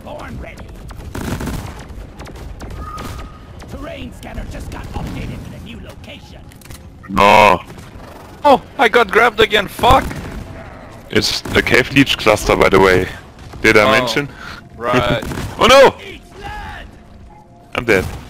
Born ready. Terrain scanner just got updated to the new location. No. Oh, I got grabbed again, fuck! It's the cave leech cluster, by the way. Did I mention? Right. Oh no! Eat lead! I'm dead.